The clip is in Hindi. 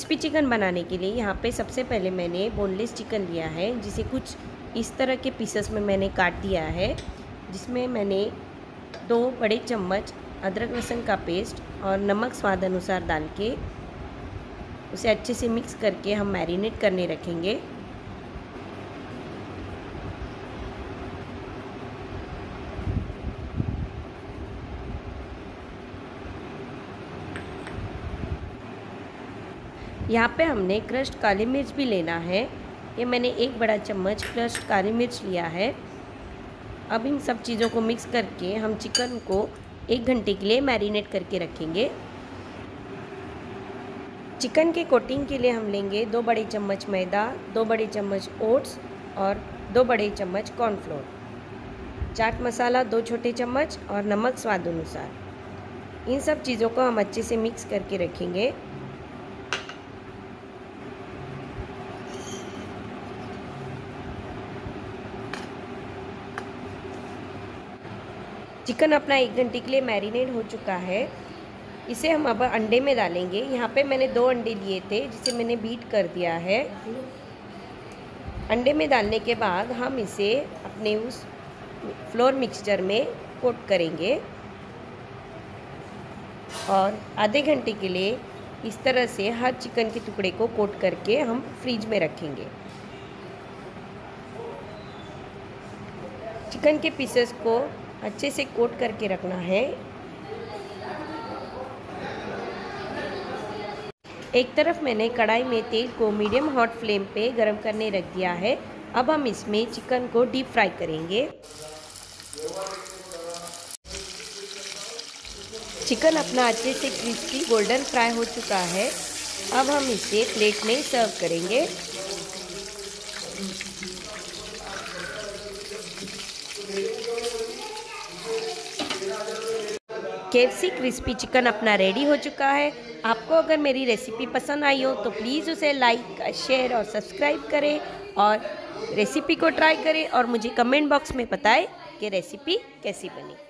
क्रिस्पी चिकन बनाने के लिए यहाँ पे सबसे पहले मैंने बोनलेस चिकन लिया है, जिसे कुछ इस तरह के पीसेस में मैंने काट दिया है, जिसमें मैंने 2 बड़े चम्मच अदरक लहसुन का पेस्ट और नमक स्वाद अनुसार डाल के उसे अच्छे से मिक्स करके हम मैरिनेट करने रखेंगे। यहाँ पे हमने क्रश्ड काली मिर्च भी लेना है। ये मैंने 1 बड़ा चम्मच क्रश्ड काली मिर्च लिया है। अब इन सब चीज़ों को मिक्स करके हम चिकन को 1 घंटे के लिए मैरिनेट करके रखेंगे। चिकन के कोटिंग के लिए हम लेंगे 2 बड़े चम्मच मैदा, 2 बड़े चम्मच ओट्स और 2 बड़े चम्मच कॉर्नफ्लोर, चाट मसाला 2 छोटे चम्मच और नमक स्वाद अनुसार। इन सब चीज़ों को हम अच्छे से मिक्स करके रखेंगे। चिकन अपना 1 घंटे के लिए मैरिनेट हो चुका है। इसे हम अब अंडे में डालेंगे। यहाँ पे मैंने 2 अंडे लिए थे, जिसे मैंने बीट कर दिया है। अंडे में डालने के बाद हम इसे अपने उस फ्लोर मिक्सचर में कोट करेंगे और आधे घंटे के लिए इस तरह से हर चिकन के टुकड़े को कोट करके हम फ्रिज में रखेंगे। चिकन के पीसेस को अच्छे से कोट करके रखना है। एक तरफ मैंने कढ़ाई में तेल को मीडियम हॉट फ्लेम पे गरम करने रख दिया है। अब हम इसमें चिकन को डीप फ्राई करेंगे। चिकन अपना अच्छे से क्रिस्पी गोल्डन फ्राई हो चुका है। अब हम इसे प्लेट में सर्व करेंगे। KFC क्रिस्पी चिकन अपना रेडी हो चुका है। आपको अगर मेरी रेसिपी पसंद आई हो तो प्लीज़ उसे लाइक, शेयर और सब्सक्राइब करें और रेसिपी को ट्राई करें और मुझे कमेंट बॉक्स में बताएं कि रेसिपी कैसी बनी।